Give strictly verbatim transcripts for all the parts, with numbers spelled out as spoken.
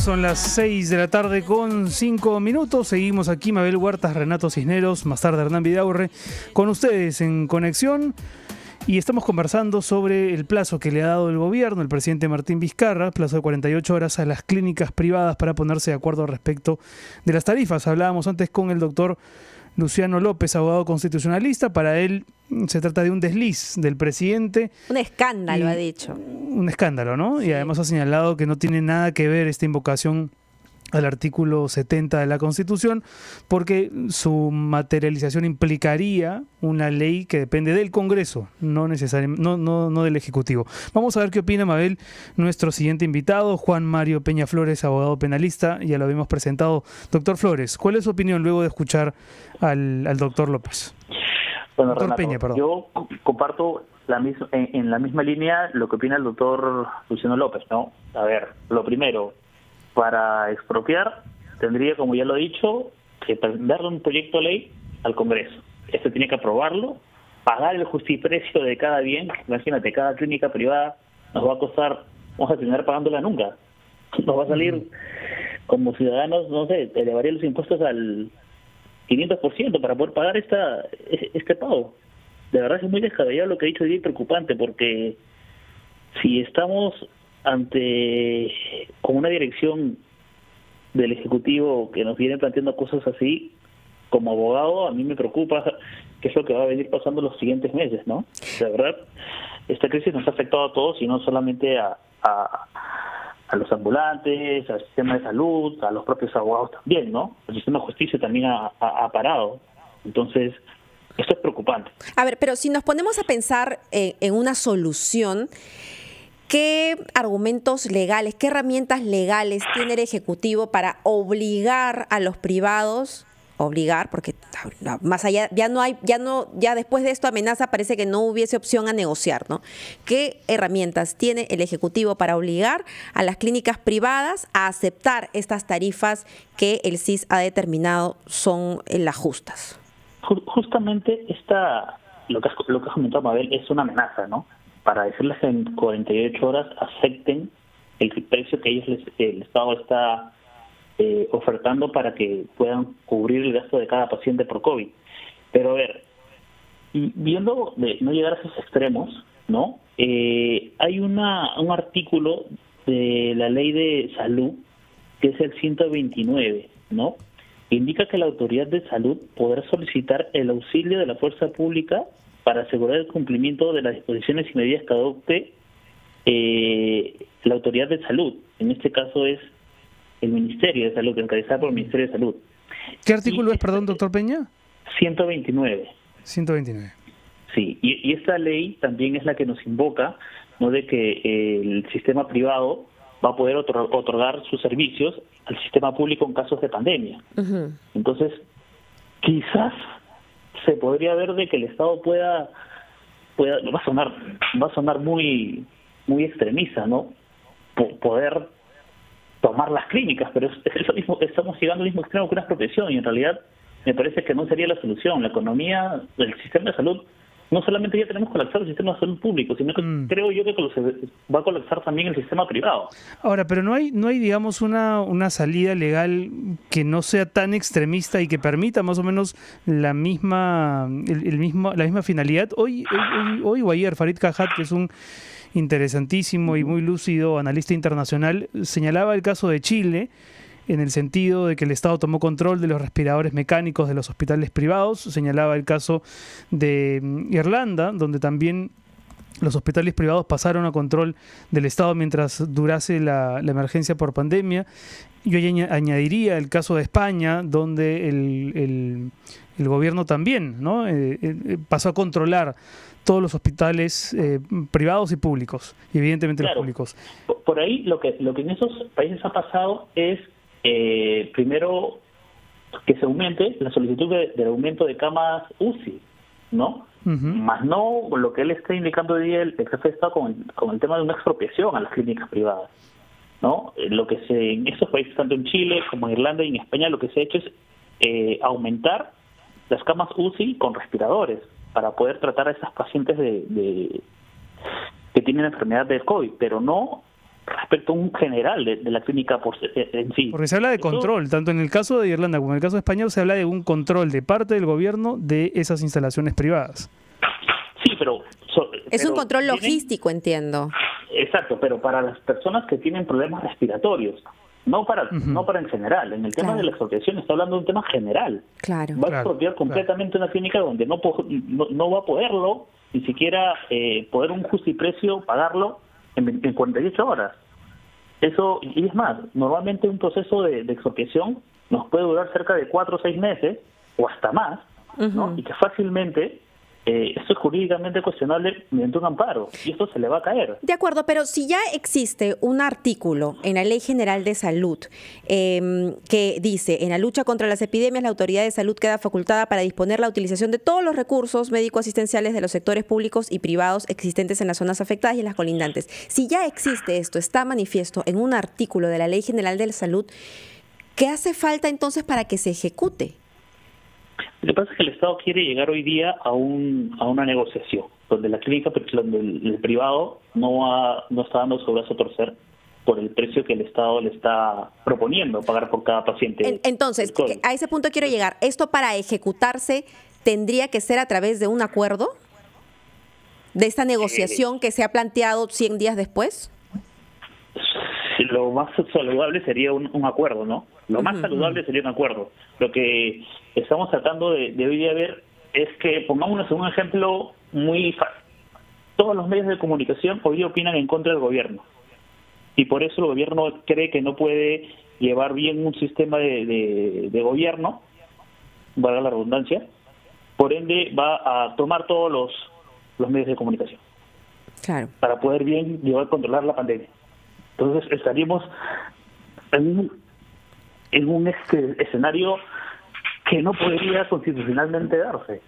son las seis de la tarde con cinco minutos. Seguimos aquí, Mabel Huertas, Renato Cisneros, más tarde Hernán Vidaurre, con ustedes en conexión. Y estamos conversando sobre el plazo que le ha dado el gobierno, el presidente Martín Vizcarra, plazo de cuarenta y ocho horas a las clínicas privadas para ponerse de acuerdo respecto de las tarifas. Hablábamos antes con el doctor Luciano López, abogado constitucionalista. Para él se trata de un desliz del presidente. Un escándalo, ha dicho. Un escándalo, ¿no? Sí. Y además ha señalado que no tiene nada que ver esta invocación al artículo setenta de la Constitución, porque su materialización implicaría una ley que depende del Congreso, no necesariamente, no, no, no del Ejecutivo. Vamos a ver qué opina, Mabel, nuestro siguiente invitado, Juan Mario Peña Flores, abogado penalista. Ya lo habíamos presentado. Doctor Flores, ¿cuál es su opinión luego de escuchar al, al doctor López? Bueno, doctor Renato, Peña, perdón. Yo comparto la misma, en, en la misma línea lo que opina el doctor Luciano López, ¿no? A ver, lo primero, para expropiar, tendría, como ya lo he dicho, que darle un proyecto de ley al Congreso. Este tiene que aprobarlo, pagar el justiprecio de cada bien. Imagínate, cada clínica privada nos va a costar, vamos a terminar pagándola nunca. Nos va a salir, como ciudadanos, no sé, elevaría los impuestos al quinientos por ciento para poder pagar esta este pago. De verdad es muy descabellado lo que he dicho, y preocupante, porque si estamos ante con una dirección del Ejecutivo que nos viene planteando cosas así, como abogado a mí me preocupa qué es lo que va a venir pasando los siguientes meses, ¿no? De verdad, esta crisis nos ha afectado a todos y no solamente a, a, a los ambulantes, al sistema de salud, a los propios abogados también, ¿no? El sistema de justicia también ha, ha, ha parado. Entonces, esto es preocupante. A ver, pero si nos ponemos a pensar eh, en una solución, ¿qué argumentos legales, qué herramientas legales tiene el Ejecutivo para obligar a los privados, obligar, porque más allá, ya no hay, ya no, ya después de esto amenaza, parece que no hubiese opción a negociar, ¿no? ¿Qué herramientas tiene el Ejecutivo para obligar a las clínicas privadas a aceptar estas tarifas que el C I S ha determinado son las justas? Justamente esta, lo que has, lo que has comentado, Mabel, es una amenaza, ¿no? Para decirles que en cuarenta y ocho horas acepten el precio que ellos les, el Estado está eh, ofertando para que puedan cubrir el gasto de cada paciente por COVID. Pero a ver, y viendo de no llegar a esos extremos, ¿no? Eh, hay una un artículo de la Ley de Salud, que es el ciento veintinueve, ¿no? Que indica que la Autoridad de Salud podrá solicitar el auxilio de la fuerza pública para asegurar el cumplimiento de las disposiciones y medidas que adopte eh, la Autoridad de Salud. En este caso es el Ministerio de Salud, encabezado por el Ministerio de Salud. ¿Qué artículo y, es, perdón, doctor Peña? ciento veintinueve. ciento veintinueve. Sí, y, y esta ley también es la que nos invoca, ¿no?, de que eh, el sistema privado va a poder otor- otorgar sus servicios al sistema público en casos de pandemia. Uh-huh. Entonces, quizás se podría ver de que el Estado pueda, pueda va a sonar, va a sonar muy, muy extremista, ¿no? P- poder tomar las clínicas, pero es, es lo mismo, estamos llegando al mismo extremo que una expropiación, y en realidad me parece que no sería la solución. La economía del sistema de salud, no solamente ya tenemos que colapsar el sistema de salud público, sino que mm. creo yo que va a colapsar también el sistema privado. Ahora, pero no hay, no hay digamos, una, una salida legal que no sea tan extremista y que permita más o menos la misma, el, el mismo, la misma finalidad. Hoy, hoy, hoy o ayer, Farid Cajat, que es un interesantísimo y muy lúcido analista internacional, señalaba el caso de Chile, en el sentido de que el Estado tomó control de los respiradores mecánicos de los hospitales privados. Señalaba el caso de Irlanda, donde también los hospitales privados pasaron a control del Estado mientras durase la, la emergencia por pandemia. Yo añadiría el caso de España, donde el, el, el gobierno también, ¿no? eh, eh, pasó a controlar todos los hospitales eh, privados y públicos, y evidentemente claro, los públicos. Por ahí lo que, lo que en esos países ha pasado es Eh, primero, que se aumente la solicitud de, del aumento de camas U C I, ¿no? Uh-huh. Más no lo que él está indicando hoy día el, el jefe de Estado con, con el tema de una expropiación a las clínicas privadas, ¿no? Eh, lo que se en estos países, tanto en Chile como en Irlanda y en España, lo que se ha hecho es eh, aumentar las camas U C I con respiradores para poder tratar a esas pacientes de, de que tienen enfermedad del COVID, pero no respecto a un general de, de la clínica por, en sí. Porque se habla de control, Eso, tanto en el caso de Irlanda como en el caso español se habla de un control de parte del gobierno de esas instalaciones privadas. Sí, pero... So, es pero un control tienen, logístico, entiendo. Exacto, pero para las personas que tienen problemas respiratorios, no para uh-huh. no para en general. En el tema claro. de la expropiación está hablando de un tema general. Claro. Va a claro, expropiar completamente claro. una clínica donde no, no, no va a poderlo, ni siquiera eh, poder un justiprecio pagarlo en, en cuarenta y ocho horas. Eso, y es más, normalmente un proceso de, de expropiación nos puede durar cerca de cuatro o seis meses, o hasta más, uh-huh. ¿no? Y que fácilmente... Eh, esto es jurídicamente cuestionable mediante un amparo y esto se le va a caer. De acuerdo, pero si ya existe un artículo en la Ley General de Salud eh, que dice, en la lucha contra las epidemias, la Autoridad de Salud queda facultada para disponer la utilización de todos los recursos médico-asistenciales de los sectores públicos y privados existentes en las zonas afectadas y en las colindantes. Si ya existe esto, está manifiesto en un artículo de la Ley General de Salud, ¿qué hace falta entonces para que se ejecute? Lo que pasa es que el Estado quiere llegar hoy día a un a una negociación, donde la clínica, donde el, el privado no ha, no está dando su brazo a torcer por el precio que el Estado le está proponiendo pagar por cada paciente. Entonces, a ese punto quiero llegar. ¿Esto para ejecutarse tendría que ser a través de un acuerdo? ¿De esta negociación que se ha planteado cien días después? Lo más saludable sería un, un acuerdo, ¿no? Lo más uh-huh. saludable sería un acuerdo. Lo que estamos tratando de, de hoy día ver es que, pongámonos un ejemplo muy fácil. Todos los medios de comunicación hoy día opinan en contra del gobierno. Y por eso el gobierno cree que no puede llevar bien un sistema de, de, de gobierno, valga la redundancia, por ende va a tomar todos los, los medios de comunicación. Claro. Para poder bien llevar a controlar la pandemia. Entonces estaríamos en un, en un este escenario que no podría constitucionalmente darse.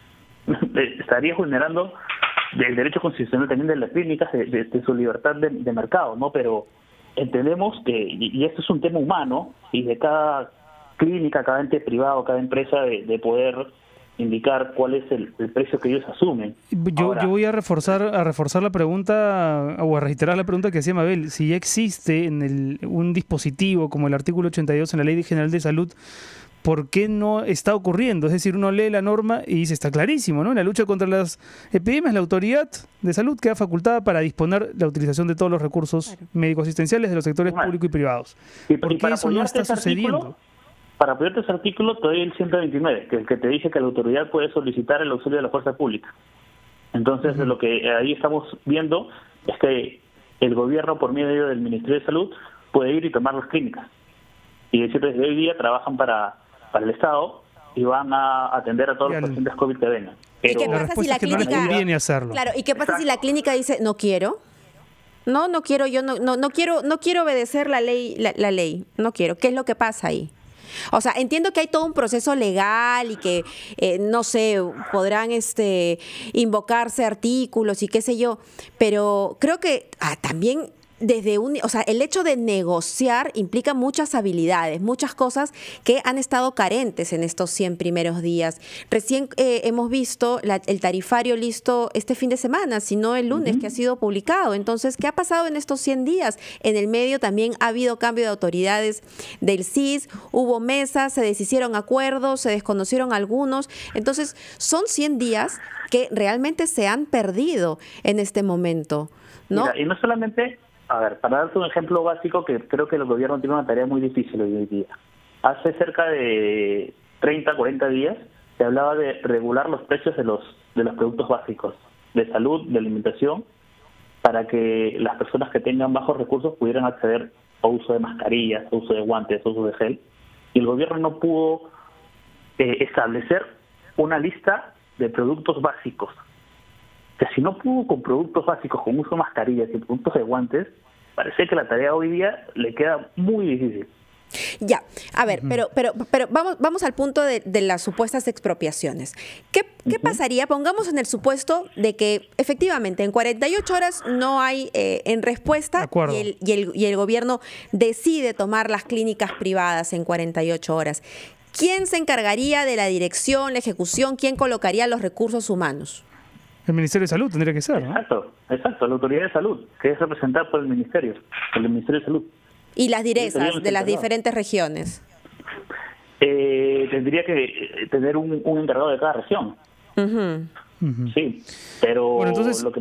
Estaría vulnerando el derecho constitucional también de las clínicas, de, de, de su libertad de, de mercado, ¿no? Pero entendemos que, y esto es un tema humano, y de cada clínica, cada ente privado, cada empresa, de, de poder indicar cuál es el, el precio que ellos asumen. Yo, Ahora, yo voy a reforzar a reforzar la pregunta, o a reiterar la pregunta que hacía Mabel. Si ya existe en el, un dispositivo como el artículo ochenta y dos en la Ley General de Salud, ¿por qué no está ocurriendo? Es decir, uno lee la norma y dice, está clarísimo, ¿no? En la lucha contra las epidemias, la Autoridad de Salud queda facultada para disponer la utilización de todos los recursos claro. médico-asistenciales de los sectores bueno, públicos y privados. Y, ¿Por y qué eso no está sucediendo? Artículo, para apoyarte ese artículo, te doy el ciento veintinueve, que es el que te dice que la autoridad puede solicitar el auxilio de la fuerza pública. Entonces, uh-huh. lo que ahí estamos viendo es que el gobierno, por medio del Ministerio de Salud, puede ir y tomar las clínicas. Y decir, desde hoy día trabajan para, para el Estado y van a atender a todos los pacientes COVID que vengan. Pero ¿y qué pasa si la es que clínica... no les conviene hacerlo. Claro, ¿y qué pasa Exacto. si la clínica dice, no quiero? No, no quiero, yo no, no, no quiero, no quiero obedecer la ley, la, la ley, no quiero. ¿Qué es lo que pasa ahí? O sea, entiendo que hay todo un proceso legal y que, eh, no sé, podrán este, invocarse artículos y qué sé yo, pero creo que ah, también desde un, o sea, el hecho de negociar implica muchas habilidades, muchas cosas que han estado carentes en estos cien primeros días. Recién eh, hemos visto la, el tarifario listo este fin de semana, si no el lunes, uh-huh. que ha sido publicado. Entonces, ¿qué ha pasado en estos cien días? En el medio también ha habido cambio de autoridades del C I S, hubo mesas, se deshicieron acuerdos, se desconocieron algunos. Entonces, son cien días que realmente se han perdido en este momento, ¿no? Mira, y no solamente... A ver, para darte un ejemplo básico, que creo que el gobierno tiene una tarea muy difícil hoy día. Hace cerca de treinta, cuarenta días se hablaba de regular los precios de los de los productos básicos, de salud, de alimentación, para que las personas que tengan bajos recursos pudieran acceder a uso de mascarillas, a uso de guantes, a uso de gel. Y el gobierno no pudo eh, establecer una lista de productos básicos. Que si no pudo con productos básicos, con uso de mascarillas y productos de guantes, parece que la tarea hoy día le queda muy difícil. Ya, a ver, uh-huh. pero pero pero vamos vamos al punto de, de las supuestas expropiaciones. ¿Qué, qué uh-huh. pasaría? Pongamos en el supuesto de que efectivamente en cuarenta y ocho horas no hay eh, en respuesta y el, y, el, y el gobierno decide tomar las clínicas privadas en cuarenta y ocho horas. ¿Quién se encargaría de la dirección, la ejecución? ¿Quién colocaría los recursos humanos? El Ministerio de Salud tendría que ser, ¿no? Exacto, exacto, la autoridad de salud, que es representada por el Ministerio, por el Ministerio de Salud. Y las direzas de las diferentes regiones. Eh, tendría que tener un, un encargado de cada región. Uh-huh. Uh-huh. Sí, pero bueno, entonces, lo que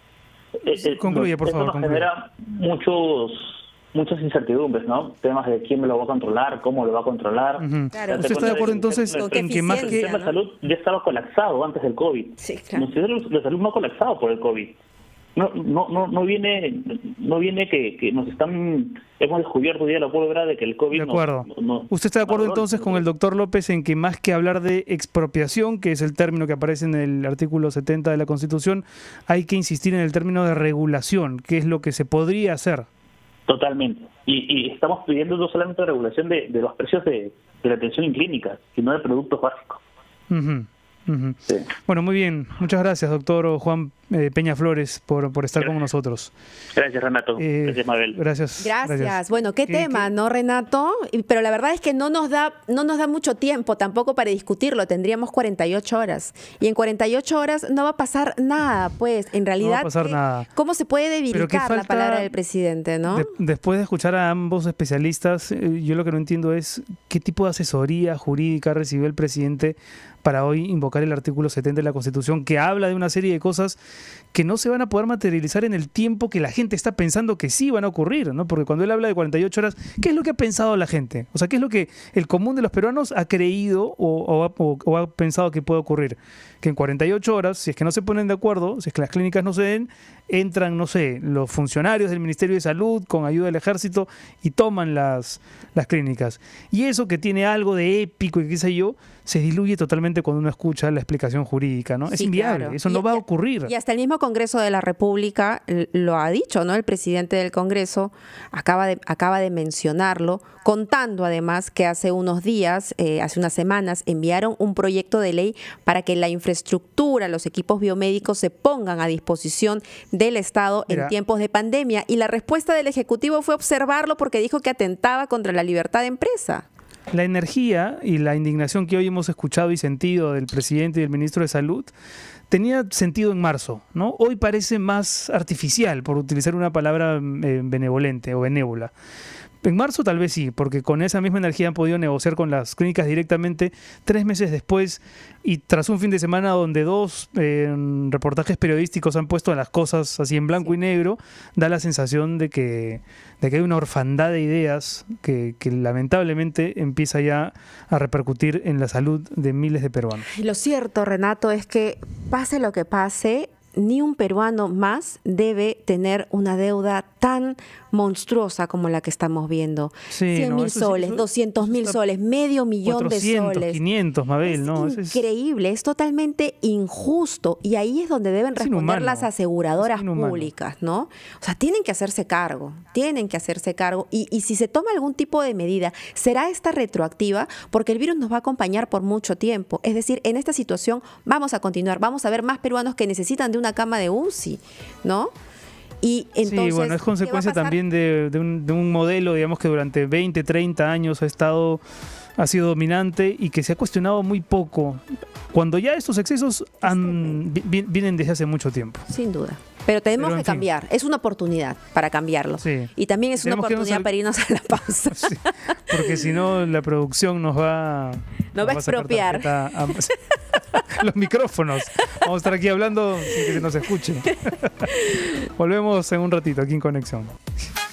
eh, concluye, por esto favor, nos concluye. genera muchos muchas incertidumbres, ¿no? Temas de quién lo va a controlar, cómo lo va a controlar. Uh-huh. Claro. ¿Usted está de acuerdo entonces en que más el que sistema de salud ya estaba colapsado antes del COVID? Sí, claro. El sistema de salud no ha colapsado por el COVID. No, no, no, no viene, no viene que, que nos están, hemos descubierto ya la pólvora de que el COVID. De acuerdo. No, no, ¿Usted está de acuerdo no, entonces con el doctor López en que más que hablar de expropiación, que es el término que aparece en el artículo setenta de la Constitución, hay que insistir en el término de regulación, que es lo que se podría hacer? Totalmente. Y, y estamos pidiendo no solamente regulación de, de los precios de, de la atención en clínicas, sino de productos básicos. Uh-huh. Uh-huh. Sí. Bueno, muy bien. Muchas gracias, doctor Juan eh, Peña Flores, por, por estar Gracias. con nosotros. Gracias, Renato. Eh, Gracias, Mabel. Gracias. Gracias. Bueno, qué, ¿Qué- tema, qué- ¿no, Renato? Y- Pero la verdad es que no nos da, no nos da mucho tiempo tampoco para discutirlo. Tendríamos cuarenta y ocho horas. Y en cuarenta y ocho horas no va a pasar nada, pues. En realidad, a pasar ¿qué- nada. ¿cómo se puede Pero que debilitar la falta- palabra del presidente, no? De- después de escuchar a ambos especialistas, eh, yo lo que no entiendo es qué tipo de asesoría jurídica recibió el presidente para hoy invocar el artículo setenta de la Constitución, que habla de una serie de cosas que no se van a poder materializar en el tiempo que la gente está pensando que sí van a ocurrir, ¿no? Porque cuando él habla de cuarenta y ocho horas, ¿qué es lo que ha pensado la gente? O sea, ¿qué es lo que el común de los peruanos ha creído o, o ha, o- o ha pensado que puede ocurrir? Que en cuarenta y ocho horas, si es que no se ponen de acuerdo, si es que las clínicas no se den, entran, no sé, los funcionarios del Ministerio de Salud con ayuda del Ejército y toman las, las clínicas. Y eso que tiene algo de épico y qué sé yo, se diluye totalmente cuando uno escucha la explicación jurídica, ¿no? Es Sí, inviable, claro. eso Y- no va a y- ocurrir. Y hasta el mismo Congreso de la República l- lo ha dicho, ¿no? El presidente del Congreso acaba de, acaba de mencionarlo, contando además que hace unos días, eh, hace unas semanas, enviaron un proyecto de ley para que la infraestructura, los equipos biomédicos se pongan a disposición del Estado en Mira. tiempos de pandemia. Y la respuesta del Ejecutivo fue observarlo porque dijo que atentaba contra la libertad de empresa. La energía y la indignación que hoy hemos escuchado y sentido del presidente y del ministro de Salud tenía sentido en marzo, ¿no? Hoy parece más artificial, por utilizar una palabra eh, benevolente o benévola. En marzo tal vez sí, porque con esa misma energía han podido negociar con las clínicas directamente tres meses después y tras un fin de semana donde dos eh, reportajes periodísticos han puesto las cosas así en blanco y negro, da la sensación de que, de que hay una orfandad de ideas que, que lamentablemente empieza ya a repercutir en la salud de miles de peruanos. Y lo cierto, Renato, es que pase lo que pase, ni un peruano más debe tener una deuda tan monstruosa como la que estamos viendo. Sí, cien no, mil eso sí, soles, eso- doscientos mil está soles, medio millón de cuatrocientos, soles. quinientos, Mabel, Es ¿no? Eso es- increíble, es totalmente injusto y ahí es donde deben Es responder inhumano, las aseguradoras es inhumano. públicas, ¿no? O sea, tienen que hacerse cargo, tienen que hacerse cargo y, y si se toma algún tipo de medida, será esta retroactiva porque el virus nos va a acompañar por mucho tiempo. Es decir, en esta situación vamos a continuar, vamos a ver más peruanos que necesitan de una cama de U C I, ¿no? Y entonces, sí, bueno, es ¿qué va a consecuencia pasar? también de, de un, de un modelo, digamos, que durante veinte, treinta años ha estado, ha sido dominante y que se ha cuestionado muy poco, cuando ya estos excesos han, vi- vi- vienen desde hace mucho tiempo. Sin duda. Pero tenemos Pero, en que fin. cambiar. Es una oportunidad para cambiarlo. Sí. Y también es una Tenemos que irnos oportunidad al- para irnos a la pausa. Sí, porque si no, la producción nos va, Nos va a sacar expropiar. tarjeta a- los micrófonos. Vamos a estar aquí hablando sin que se nos escuche. Volvemos en un ratito aquí en Conexión.